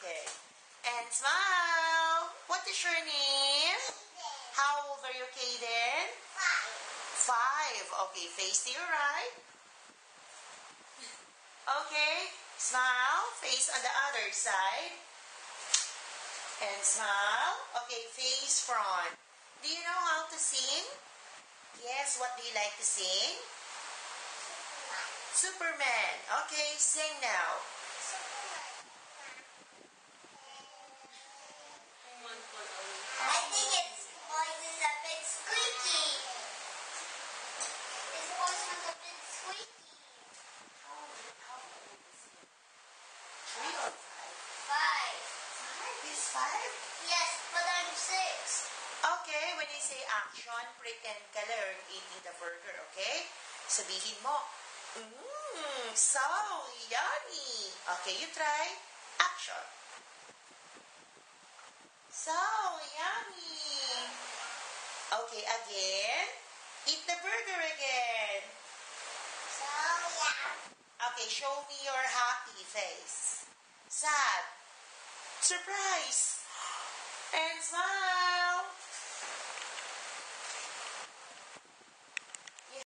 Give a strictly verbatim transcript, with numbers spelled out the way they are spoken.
Okay. And smile. What is your name? How old are you, Caden? Five. Five. Okay, face to your right. Okay. Smile. Face on the other side. And smile. Okay, face front. Do you know how to sing? Yes, what do you like to sing? Superman. Okay, sing now. I think its voice is a bit squeaky. Its voice was a bit squeaky. How old is he? Three or five? Five. Five? He's five? Yes, but I'm six. Okay, when you say action, pretend ka learn eating the burger, okay? Sabihin mo, mmm, so yummy. Okay, you try. Action. So yummy. Okay, again. Eat the burger again. So, yeah. Okay, show me your happy face. Sad. Surprise. And smile.